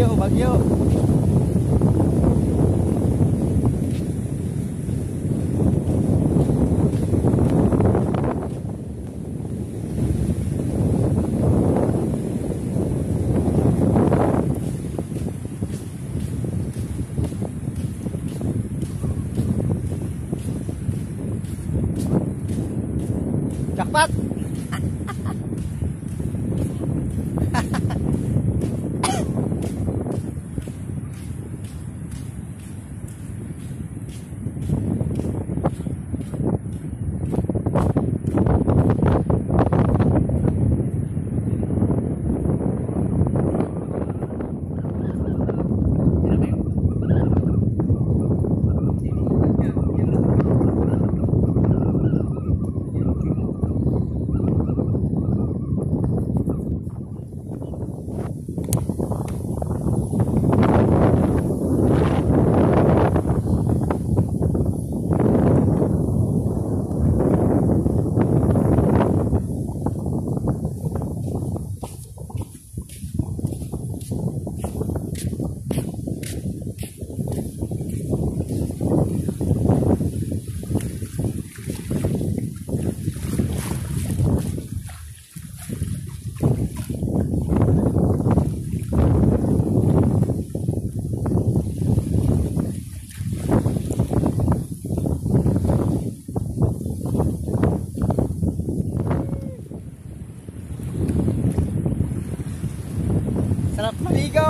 bagyo, bagyo. Jackpot. Sarap maligo!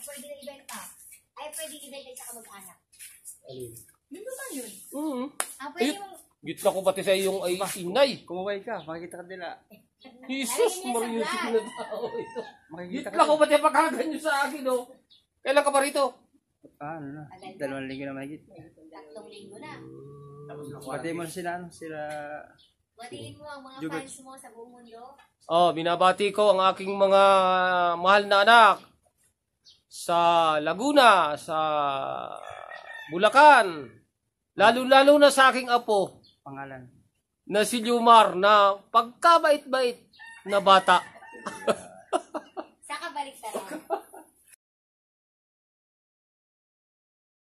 pwede na ibenta. Ay, pwede ibenta sa kamag-anak. Alin? Yun ba yun? Ay, Pwede mong... gitna ko pati sa iyong ay inay. Kumaway ka, makikita ka nila. Jesus, Nalagyan niya sa mariusip vlog. na tao ito. Makikita Gitna ko pati pagkaganyo sa akin, oh. Kailan ka pa rito? Ano na, 2 linggo na mahigit. 3 linggo na. Pati mo na sila, sila... Batiin mo ang mga Jugot. fans mo sa buong mundo. Oh, binabati ko ang aking mga mahal na anak sa Laguna, sa Bulacan, lalo-lalo na sa aking apo Pangalan. na si Lumar na pagkabait-bait na bata.